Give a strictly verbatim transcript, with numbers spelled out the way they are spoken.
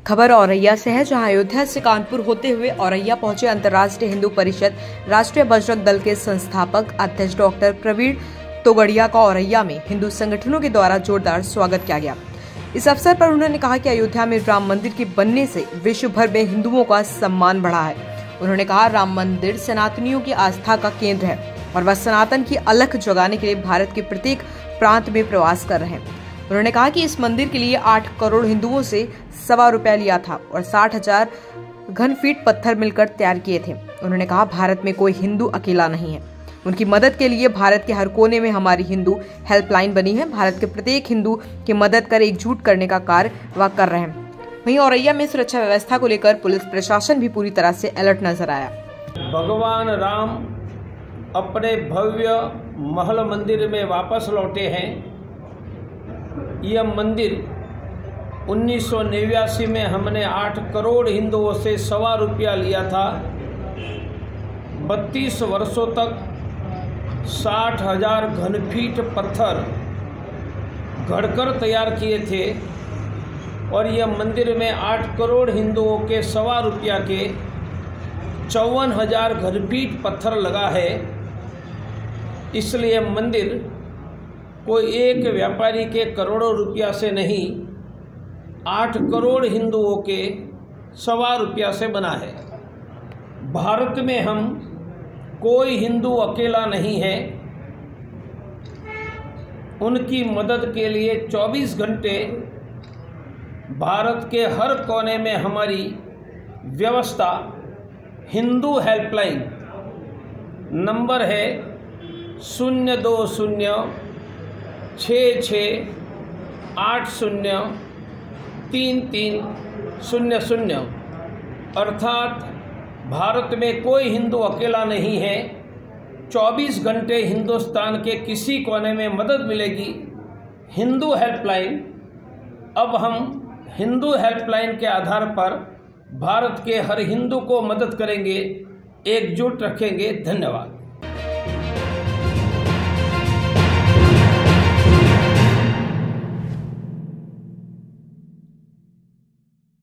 खबर औरैया से है, जहां अयोध्या से कानपुर होते हुए औरैया पहुंचे अंतर्राष्ट्रीय हिंदू परिषद राष्ट्रीय बजरंग दल के संस्थापक अध्यक्ष डॉक्टर प्रवीण तोगड़िया का औरैया में हिंदू संगठनों के द्वारा जोरदार स्वागत किया गया। इस अवसर पर उन्होंने कहा कि अयोध्या में राम मंदिर के बनने से विश्व भर में हिंदुओं का सम्मान बढ़ा है। उन्होंने कहा, राम मंदिर सनातनियों की आस्था का केंद्र है और वह सनातन की अलख जगाने के लिए भारत के प्रत्येक प्रांत में प्रवास कर रहे हैं। उन्होंने कहा कि इस मंदिर के लिए आठ करोड़ हिंदुओं से सवा रुपया लिया था और साठ हजार घन फीट पत्थर मिलकर तैयार किए थे। उन्होंने कहा, भारत में कोई हिंदू अकेला नहीं है। उनकी मदद के लिए भारत के हर कोने में हमारी हिंदू हेल्पलाइन बनी है। भारत के प्रत्येक हिंदू की मदद कर एकजुट करने का कार्य वह कर रहे हैं। वहीं औरैया में सुरक्षा व्यवस्था को लेकर पुलिस प्रशासन भी पूरी तरह से अलर्ट नजर आया। भगवान राम अपने भव्य महल मंदिर में वापस लौटे हैं। यह मंदिर उन्नीस सौ नवासी में हमने आठ करोड़ हिंदुओं से सवा रुपया लिया था। बत्तीस वर्षों तक साठ हजार घनफीट पत्थर घड़कर तैयार किए थे और यह मंदिर में आठ करोड़ हिंदुओं के सवा रुपया के चौवन हजार घनफीट पत्थर लगा है। इसलिए मंदिर कोई एक व्यापारी के करोड़ों रुपया से नहीं, आठ करोड़ हिंदुओं के सवा रुपया से बना है। भारत में हम कोई हिंदू अकेला नहीं है। उनकी मदद के लिए चौबीस घंटे भारत के हर कोने में हमारी व्यवस्था हिंदू हेल्पलाइन नंबर है शून्य दो शून्य छः छः आठ शून्य तीन तीन शून्य शून्य। अर्थात भारत में कोई हिंदू अकेला नहीं है। चौबीस घंटे हिंदुस्तान के किसी कोने में मदद मिलेगी। हिंदू हेल्पलाइन, अब हम हिंदू हेल्पलाइन के आधार पर भारत के हर हिंदू को मदद करेंगे, एकजुट रखेंगे। धन्यवाद।